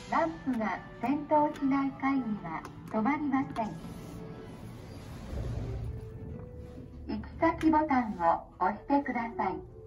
ランプが点灯しない会議は止まりません。行き先ボタンを押してください。